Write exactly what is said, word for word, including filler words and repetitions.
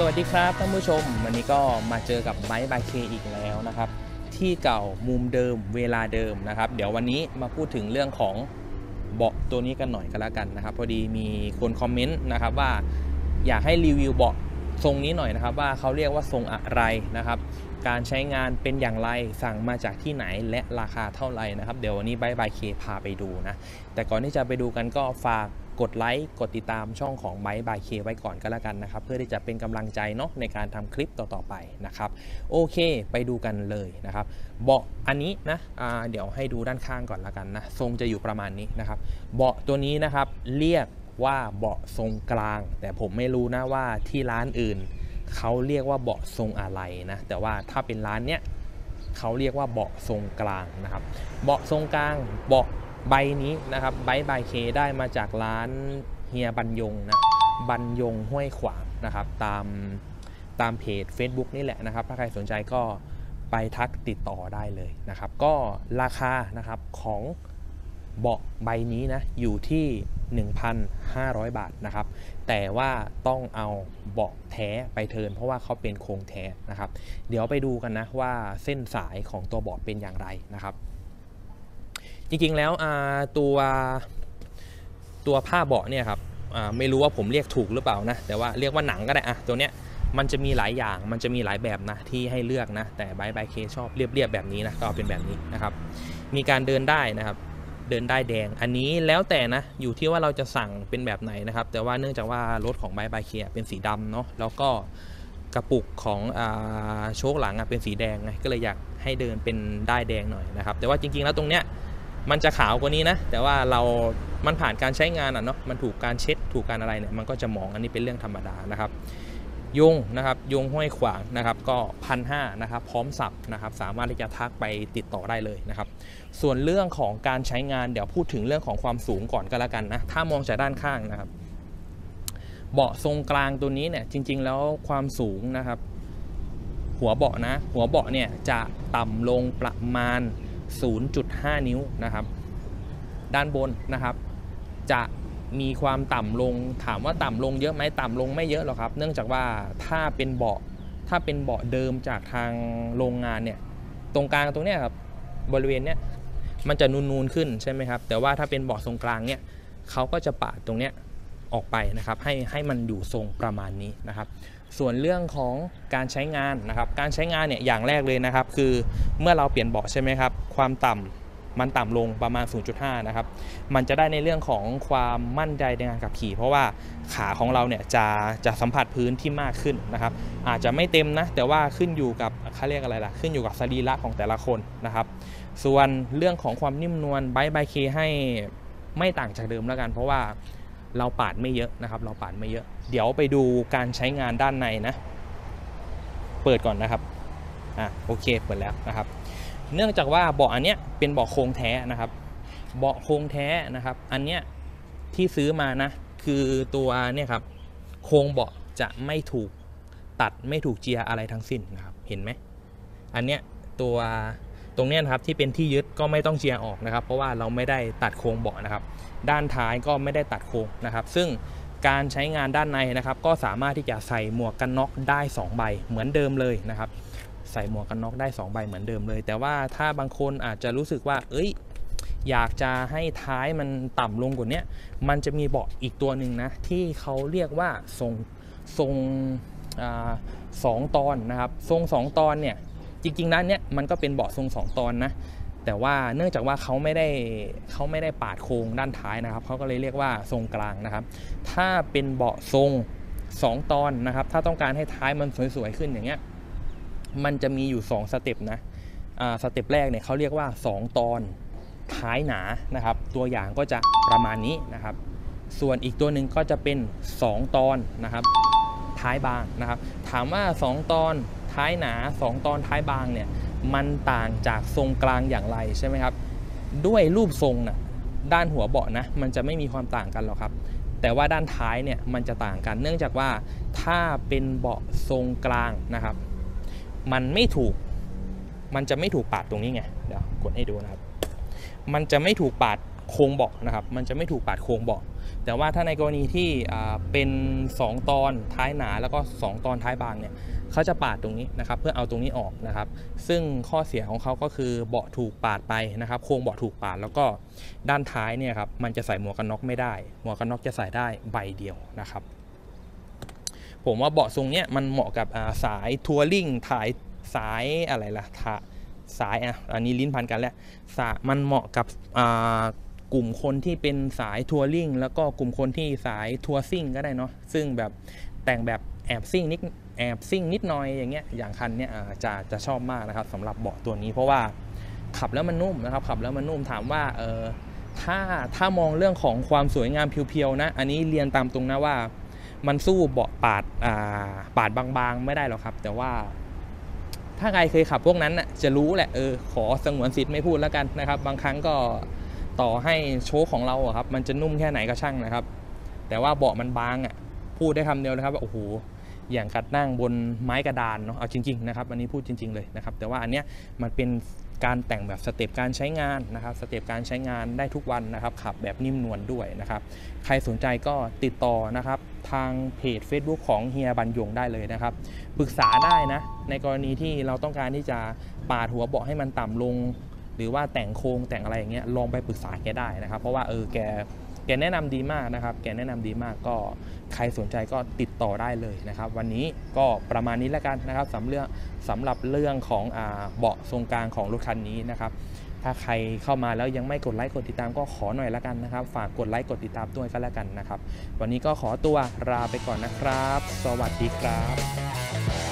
สวัสดีครับท่านผู้ชมวันนี้ก็มาเจอกับไบค์บายเคอีกแล้วนะครับที่เก่ามุมเดิมเวลาเดิมนะครับเดี๋ยววันนี้มาพูดถึงเรื่องของเบาะตัวนี้กันหน่อยก็แล้วกันนะครับพอดีมีคนคอมเมนต์นะครับว่าอยากให้รีวิวเบาะทรงนี้หน่อยนะครับว่าเขาเรียกว่าทรงอะไรนะครับการใช้งานเป็นอย่างไรสั่งมาจากที่ไหนและราคาเท่าไหร่นะครับเดี๋ยววันนี้ไบค์บายเคพาไปดูนะแต่ก่อนที่จะไปดูกันก็ฝากกดไลค์กดติดตามช่องของไบค์บายเคไว้ก่อนก็แล้วกันนะครับเพื่อที่จะเป็นกำลังใจเนาะในการทำคลิปต่อๆไปนะครับโอเคไปดูกันเลยนะครับเบาะอันนี้นะะเดี๋ยวให้ดูด้านข้างก่อนละกันนะทรงจะอยู่ประมาณนี้นะครับเบาะตัวนี้นะครับเรียกว่าเบาะทรงกลางแต่ผมไม่รู้นะว่าที่ร้านอื่นเขาเรียกว่าเบาะทรงอะไรนะแต่ว่าถ้าเป็นร้านเนี้ยเขาเรียกว่าเบาะทรงกลางนะครับเบาะทรงกลางเบาะใบนี้นะครับไบค์บายเคได้มาจากร้านเฮียบรรยงนะบรรยงห้วยขวางนะครับตามตามเพจ Facebook นี่แหละนะครับถ้าใครสนใจก็ไปทักติดต่อได้เลยนะครับก็ราคานะครับของเบาะใบนี้นะอยู่ที่ หนึ่งพันห้าร้อย บาทนะครับแต่ว่าต้องเอาเบาะแท้ไปเทิร์นเพราะว่าเขาเป็นโครงแท้นะครับเดี๋ยวไปดูกันนะว่าเส้นสายของตัวเบาะเป็นอย่างไรนะครับจริงๆแล้วตัวตัวผ้าเบาะเนี่ยครับไม่รู้ว่าผมเรียกถูกหรือเปล่านะแต่ว่าเรียกว่าหนังก็ได้อะตัวเนี้ยมันจะมีหลายอย่างมันจะมีหลายแบบนะที่ให้เลือกนะแต่ไบค์บายเคชอบเรียบๆแบบนี้นะก็เป็นแบบนี้นะครับมีการเดินได้นะครับเดินได้แดงอันนี้แล้วแต่นะอยู่ที่ว่าเราจะสั่งเป็นแบบไหนนะครับแต่ว่าเนื่องจากว่ารถของไบค์บายเคเป็นสีดำเนาะแล้วก็กระปุกของโชคหลังเป็นสีแดงไงก็เลยอยากให้เดินเป็นได้แดงหน่อยนะครับแต่ว่าจริงๆแล้วตรงเนี้ยมันจะขาวกว่านี้นะแต่ว่าเรามันผ่านการใช้งานอ่ะเนาะมันถูกการเช็ดถูกการอะไรเนี่ยมันก็จะมองอันนี้เป็นเรื่องธรรมดานะครับยงนะครับยงห้วยขวางนะครับก็พันห้านะครับพร้อมสับนะครับสามารถที่จะทักไปติดต่อได้เลยนะครับส่วนเรื่องของการใช้งานเดี๋ยวพูดถึงเรื่องของความสูงก่อนก็แล้วกันนะถ้ามองจากด้านข้างนะครับเบาะทรงกลางตัวนี้เนี่ยจริงๆแล้วความสูงนะครับหัวเบาะนะหัวเบาะเนี่ยจะต่ำลงประมาณศูนย์จุดห้า นิ้วนะครับด้านบนนะครับจะมีความต่ำลงถามว่าต่ำลงเยอะไหมต่ำลงไม่เยอะหรอกครับเนื่องจากว่าถ้าเป็นเบาะถ้าเป็นเบาะเดิมจากทางโรงงานเนี่ยตรงกลางตรงเนี้ยครับบริเวณเนี้ยมันจะนูนๆขึ้นใช่ไหมครับแต่ว่าถ้าเป็นเบาะทรงกลางเนี่ยเขาก็จะปาดตรงเนี้ยออกไปนะครับให้ให้มันอยู่ทรงประมาณนี้นะครับส่วนเรื่องของการใช้งานนะครับการใช้งานเนี่ยอย่างแรกเลยนะครับคือเมื่อเราเปลี่ยนเบาะใช่ไหมครับความต่ำมันต่ำลงประมาณ ศูนย์จุดห้า นะครับมันจะได้ในเรื่องของความมั่นใจในการขับขี่เพราะว่าขาของเราเนี่ยจะจะสัมผัสพื้นที่มากขึ้นนะครับอาจจะไม่เต็มนะแต่ว่าขึ้นอยู่กับเขาเรียกอะไรล่ะขึ้นอยู่กับสรีระของแต่ละคนนะครับส่วนเรื่องของความนิ่มนวลไบค์บายเคให้ไม่ต่างจากเดิมแล้วกันเพราะว่าเราปาดไม่เยอะนะครับเราปาดไม่เยอะเดี๋ยวไปดูการใช้งานด้านในนะเปิดก่อนนะครับอ่ะโอเคเปิดแล้วนะครับเนื่องจากว่าเบาะอันเนี้ยเป็นเบาะโครงแท้นะครับเบาะโครงแท้นะครับอันเนี้ยที่ซื้อมานะคือตัวเนี่ยครับโครงเบาะจะไม่ถูกตัดไม่ถูกเจียอะไรทั้งสิ้นนะครับเห็นไหมอันเนี้ยตัวตรงเนี้ยครับที่เป็นที่ยึดก็ไม่ต้องเจียออกนะครับเพราะว่าเราไม่ได้ตัดโครงเบาะนะครับด้านท้ายก็ไม่ได้ตัดโครงนะครับซึ่งการใช้งานด้านในนะครับก็สามารถที่จะใส่หมวกกันน็อกได้สองใบเหมือนเดิมเลยนะครับใส่หมวกกันน็อกได้สองใบเหมือนเดิมเลยแต่ว่าถ้าบางคนอาจจะรู้สึกว่าเอ้ยอยากจะให้ท้ายมันต่ำลงกว่านี้มันจะมีเบาะอีกตัวหนึ่งนะที่เขาเรียกว่าทรงทรงสองตอนนะครับทรงสองตอนเนี่ยจริงๆด้านเนี้ยมันก็เป็นเบาะทรงสองตอนนะแต่ว่าเนื่องจากว่าเขาไม่ได้เขาไม่ได้ปาดโครงด้านท้ายนะครับเขาก็เลยเรียกว่าทรงกลางนะครับถ้าเป็นเบาะทรงสองตอนนะครับถ้าต้องการให้ท้ายมันสวยๆขึ้นอย่างเงี้ยมันจะมีอยู่สองสเต็ปนะสเต็ปแรกเนี่ยเขาเรียกว่าสองตอนท้ายหนานะครับตัวอย่างก็จะประมาณนี้นะครับส่วนอีกตัวหนึ่งก็จะเป็นสองตอนนะครับท้ายบางนะครับถามว่าสองตอนท้ายหนาสองตอนท้ายบางเนี่ยมันต่างจากทรงกลางอย่างไรใช่ไหมครับด้วยรูปทรงนะด้านหัวเบาะนะมันจะไม่มีความต่างกันหรอกครับแต่ว่าด้านท้ายเนี่ยมันจะต่างกันเนื่องจากว่าถ้าเป็นเบาะทรงกลางนะครับมันไม่ถูกมันจะไม่ถูกปาดตรงนี้ไงเดี๋ยวกดให้ดูนะครับมันจะไม่ถูกปาดโครงเบาะนะครับมันจะไม่ถูกปาดโครงเบาะแต่ว่าถ้าในกรณีที่เป็นสองตอนท้ายหนาแล้วก็สองตอนท้ายบางเนี่ยเขาจะปาดตรงนี้นะครับเพื่อเอาตรงนี้ออกนะครับซึ่งข้อเสียของเขาก็คือเบาะถูกปาดไปนะครับโครงเบาะถูกปาดแล้วก็ด้านท้ายเนี่ยครับมันจะใส่หมวกกันน็อกไม่ได้หมวกกันน็อกจะใส่ได้ใบเดียวนะครับผมว่าเบาะทรงเนี้ยมันเหมาะกับสายทัวริงถ่ายสายอะไรล่ะสายอ่ะอันนี้ลิ้นพันกันแล้วมันเหมาะกับกลุ่มคนที่เป็นสายทัวริงแล้วก็กลุ่มคนที่สายทัวร์ซิ่งก็ได้เนาะซึ่งแบบแต่งแบบแอบซิ่งนิดแอบซิ่งนิดหน่อยอย่างเงี้ยอย่างคันเนี้ยจะจะชอบมากนะครับสำหรับเบาะตัวนี้เพราะว่าขับแล้วมันนุ่มนะครับขับแล้วมันนุ่มถามว่าเออถ้าถ้ามองเรื่องของความสวยงามเพียวๆนะอันนี้เรียนตามตรงนะว่ามันสู้เบาะปาดอ่าปาดบางๆไม่ได้หรอกครับแต่ว่าถ้าใครเคยขับพวกนั้นน่ะจะรู้แหละเออขอสงวนสิทธิ์ไม่พูดแล้วกันนะครับบางครั้งก็ต่อให้โชคของเราอะครับมันจะนุ่มแค่ไหนก็ช่างนะครับแต่ว่าเบาะมันบางอ่ะพูดได้คำเดียวเลยครับว่าโอ้โหอย่างกัดนั่งบนไม้กระดานเนาะเอาจริงๆนะครับอันนี้พูดจริงๆเลยนะครับแต่ว่าอันเนี้ยมันเป็นการแต่งแบบสเต็ปการใช้งานนะครับสเต็ปการใช้งานได้ทุกวันนะครับขับแบบนิ่มนวลด้วยนะครับใครสนใจก็ติดต่อนะครับทางเพจ Facebook ของเฮียบรรยงได้เลยนะครับปรึกษาได้นะในกรณีที่เราต้องการที่จะปาดหัวเบาะให้มันต่ำลงหรือว่าแต่งโครงแต่งอะไรอย่างเงี้ยลองไปปรึกษาแกได้นะครับเพราะว่าเออแกแกแนะนำดีมากนะครับแกแนะนำดีมากก็ใครสนใจก็ติดต่อได้เลยนะครับวันนี้ก็ประมาณนี้แล้วกันนะครับสำเรื่องสำหรับเรื่องของอ่าเบาะทรงกลางของรถคันนี้นะครับถ้าใครเข้ามาแล้วยังไม่กดไลค์กดติดตามก็ขอหน่อยแล้วกันนะครับฝากกดไลค์กดติดตามด้วยก็แล้วกันนะครับวันนี้ก็ขอตัวลาไปก่อนนะครับสวัสดีครับ